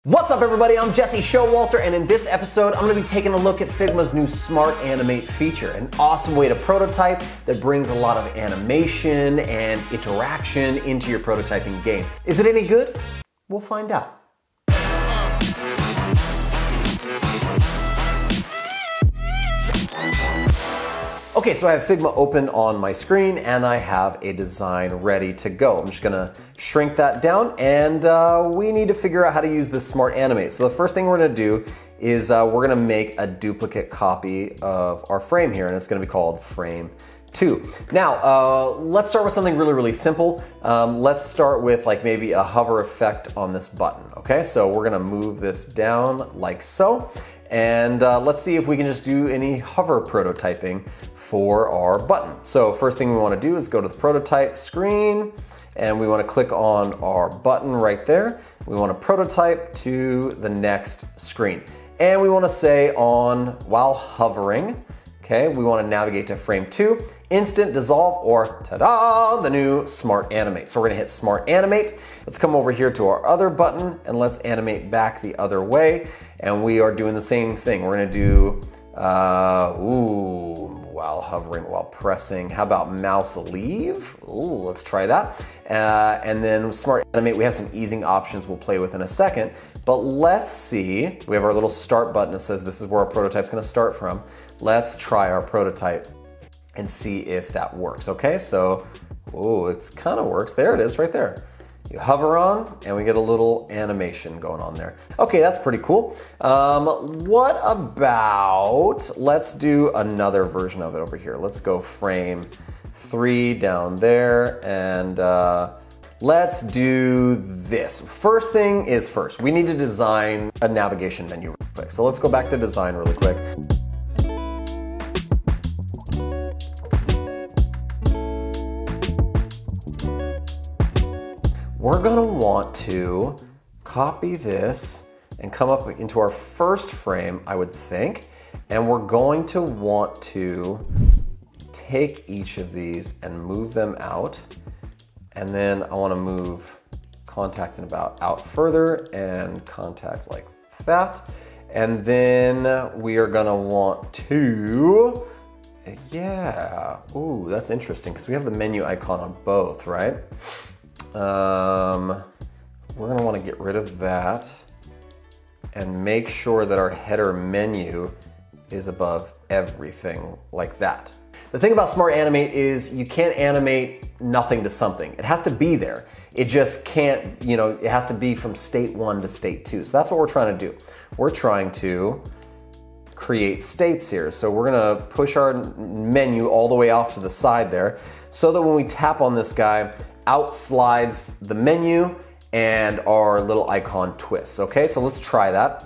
What's up everybody, I'm Jesse Showalter, and in this episode I'm going to be taking a look at Figma's new Smart Animate feature, an awesome way to prototype that brings a lot of animation and interaction into your prototyping game. Is it any good? We'll find out. Okay, so I have Figma open on my screen and I have a design ready to go. I'm just gonna shrink that down and we need to figure out how to use this Smart Animate. So the first thing we're gonna do is we're gonna make a duplicate copy of our frame here, and it's gonna be called frame 2. Now, let's start with something really simple. Let's start with like maybe a hover effect on this button, okay? So we're gonna move this down like so. And let's see if we can just do any hover prototyping for our button. So first thing we want to do is go to the prototype screen and we want to click on our button right there. We want to prototype to the next screen. And we want to say on while hovering, okay, we want to navigate to frame 2, instant dissolve, or ta-da, the new Smart Animate. So we're gonna hit Smart Animate. Let's come over here to our other button and let's animate back the other way. And we are doing the same thing. We're gonna do, while hovering, while pressing. How about mouse leave? Ooh, let's try that. And then Smart Animate, we have some easing options we'll play with in a second. But let's see, we have our little start button that says this is where our prototype's gonna start from. Let's try our prototype and see if that works, okay? So, it kind of works. There it is, right there. You hover on, and we get a little animation going on there. Okay, that's pretty cool. What about, let's do another version of it over here. Let's go frame 3 down there, and let's do this. First thing is first, we need to design a navigation menu real quick. So let's go back to design really quick. We're gonna want to copy this and come up into our first frame, I would think, and we're going to want to take each of these and move them out, and then I want to move contact and about out further and contact like that, and then we are gonna want to, yeah, ooh, that's interesting because we have the menu icon on both, right? We're gonna want to get rid of that and make sure that our header menu is above everything like that. The thing about Smart Animate is you can't animate nothing to something. It has to be there. It just can't, it has to be from state 1 to state 2. So that's what we're trying to do. We're trying to create states here. So we're gonna push our menu all the way off to the side there so that when we tap on this guy, out slides the menu and our little icon twists. Okay, so let's try that.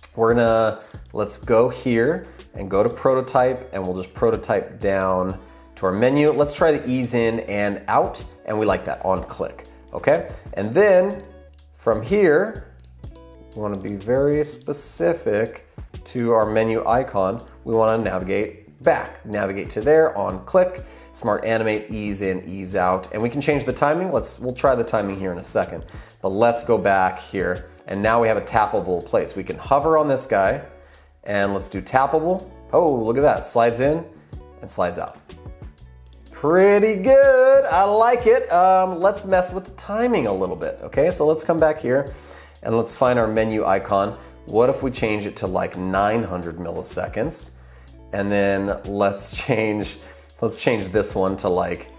Let's go here and go to prototype, and we'll just prototype down to our menu. Let's try the ease in and out, and we like that on click. Okay, and then from here, we want to be very specific to our menu icon. We want to navigate back, navigate to there on click. Smart Animate, ease in, ease out, and we can change the timing. We'll try the timing here in a second, but let's go back here, and now we have a tappable place. We can hover on this guy, and let's do tappable. Oh, look at that, slides in and slides out. Pretty good, I like it. Let's mess with the timing a little bit, okay? So let's come back here, and let's find our menu icon. What if we change it to like 900 milliseconds, and then let's change this one to like,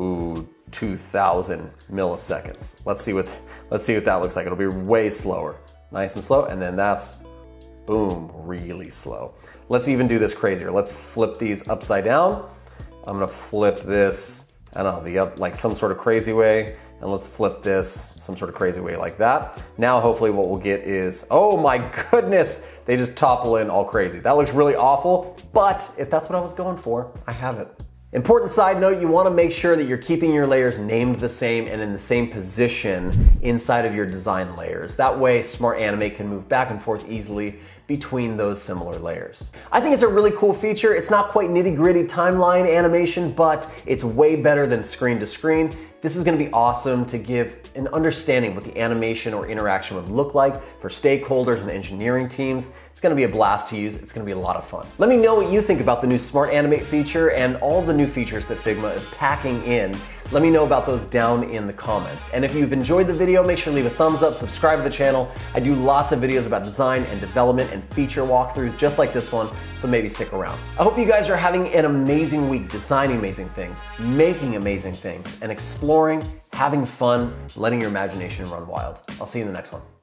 2,000 milliseconds. Let's see what that looks like. It'll be way slower. Nice and slow, and then that's, boom, really slow. Let's even do this crazier. Let's flip these upside down. I'm gonna flip this, I don't know, like some sort of crazy way, and let's flip this some sort of crazy way like that. Now hopefully what we'll get is, oh my goodness, they just topple in all crazy. That looks really awful, but if that's what I was going for, I have it. Important side note, you want to make sure that you're keeping your layers named the same and in the same position inside of your design layers. That way Smart Animate can move back and forth easily between those similar layers. I think it's a really cool feature. It's not quite nitty-gritty timeline animation, but it's way better than screen to screen. This is gonna be awesome to give an understanding of what the animation or interaction would look like for stakeholders and engineering teams. It's gonna be a blast to use. It's gonna be a lot of fun. Let me know what you think about the new Smart Animate feature and all the new features that Figma is packing in. Let me know about those down in the comments. And if you've enjoyed the video, make sure to leave a thumbs up, subscribe to the channel. I do lots of videos about design and development and feature walkthroughs just like this one, so maybe stick around. I hope you guys are having an amazing week designing amazing things, making amazing things, and exploring, having fun, letting your imagination run wild. I'll see you in the next one.